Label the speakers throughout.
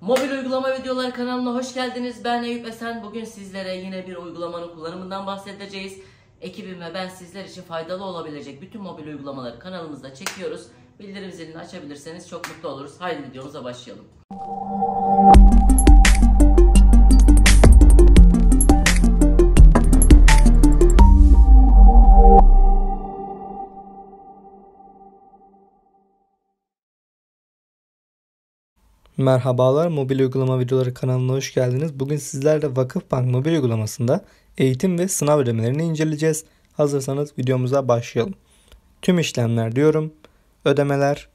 Speaker 1: Mobil uygulama videoları kanalına hoş geldiniz. Ben Eyüp Esen. Bugün sizlere yine bir uygulamanın kullanımından bahsedeceğiz. Ekibim ve ben sizler için faydalı olabilecek bütün mobil uygulamaları kanalımızda çekiyoruz. Bildirim zilini açabilirseniz çok mutlu oluruz. Haydi videomuza başlayalım.
Speaker 2: Merhabalar, mobil uygulama videoları kanalına hoş geldiniz. Bugün sizlerle Vakıfbank mobil uygulamasında eğitim ve sınav ödemelerini inceleyeceğiz. Hazırsanız videomuza başlayalım. Tüm işlemler diyorum. Ödemeler,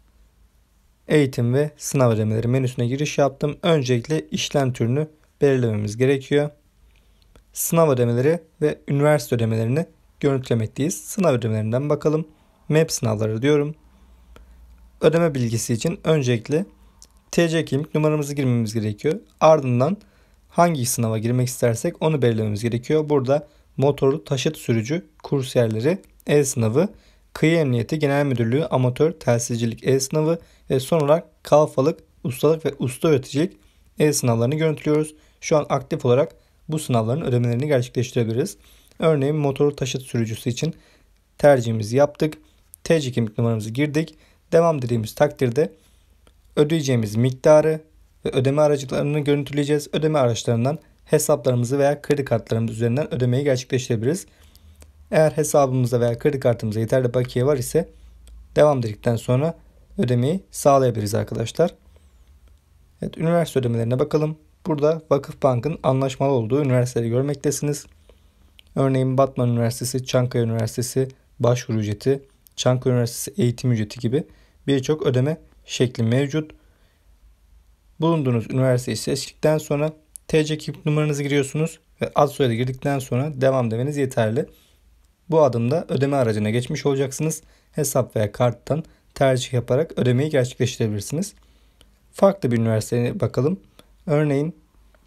Speaker 2: eğitim ve sınav ödemeleri menüsüne giriş yaptım. Öncelikle işlem türünü belirlememiz gerekiyor. Sınav ödemeleri ve üniversite ödemelerini görüntülemekteyiz. Sınav ödemelerinden bakalım. MEP sınavları diyorum. Ödeme bilgisi için öncelikle TC kimlik numaramızı girmemiz gerekiyor. Ardından hangi sınava girmek istersek onu belirlememiz gerekiyor. Burada motorlu taşıt sürücü kursiyerleri e-sınavı, Kıyı Emniyeti Genel Müdürlüğü amatör telsizcilik e-sınavı ve son olarak kalfalık, ustalık ve usta öğreticilik e-sınavlarını görüntülüyoruz. Şu an aktif olarak bu sınavların ödemelerini gerçekleştirebiliriz. Örneğin motorlu taşıt sürücüsü için tercihimizi yaptık. TC kimlik numaramızı girdik. Devam dediğimiz takdirde ödeyeceğimiz miktarı ve ödeme araçlarını görüntüleyeceğiz. Ödeme araçlarından hesaplarımızı veya kredi kartlarımız üzerinden ödemeyi gerçekleştirebiliriz. Eğer hesabımızda veya kredi kartımızda yeterli bakiye var ise devam dedikten sonra ödemeyi sağlayabiliriz arkadaşlar. Evet, üniversite ödemelerine bakalım. Burada Vakıfbank'ın anlaşmalı olduğu üniversiteleri görmektesiniz. Örneğin Batman Üniversitesi, Çankaya Üniversitesi başvuru ücreti, Çankaya Üniversitesi eğitim ücreti gibi birçok ödeme şekli mevcut. Bulunduğunuz üniversiteyi seçtikten sonra TC kimlik numaranızı giriyorsunuz ve ad soyadı girdikten sonra devam demeniz yeterli. Bu adımda ödeme aracına geçmiş olacaksınız. Hesap veya karttan tercih yaparak ödemeyi gerçekleştirebilirsiniz. Farklı bir üniversiteye bakalım. Örneğin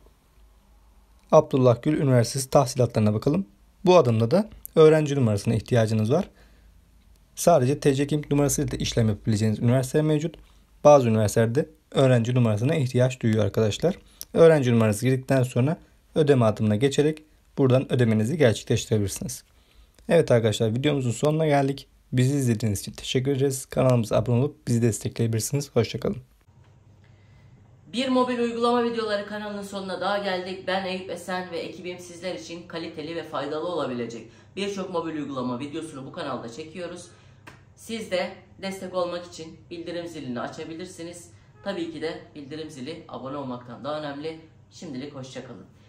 Speaker 2: Abdullah Gül Üniversitesi tahsilatlarına bakalım. Bu adımda da öğrenci numarasına ihtiyacınız var. Sadece TC kimlik numarasıyla da işlem yapabileceğiniz üniversiteler mevcut. Bazı üniversitelerde öğrenci numarasına ihtiyaç duyuyor arkadaşlar. Öğrenci numarası girdikten sonra ödeme adımına geçerek buradan ödemenizi gerçekleştirebilirsiniz. Evet arkadaşlar, videomuzun sonuna geldik. Bizi izlediğiniz için teşekkür ederiz. Kanalımıza abone olup bizi destekleyebilirsiniz. Hoşçakalın.
Speaker 1: Bir mobil uygulama videoları kanalının sonuna daha geldik. Ben Eyüp Esen ve ekibim sizler için kaliteli ve faydalı olabilecek birçok mobil uygulama videosunu bu kanalda çekiyoruz. Siz de destek olmak için bildirim zilini açabilirsiniz. Tabii ki de bildirim zili abone olmaktan daha önemli. Şimdilik hoşça kalın.